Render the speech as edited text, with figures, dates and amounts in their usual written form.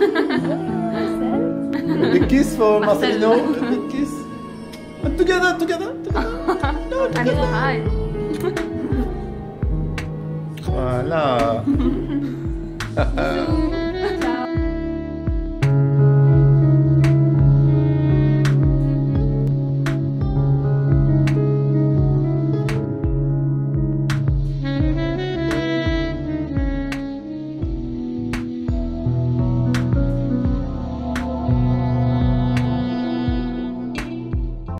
Big kiss for Marcelino. Big kiss. And together, together, together. No, together. Hi. Voilà.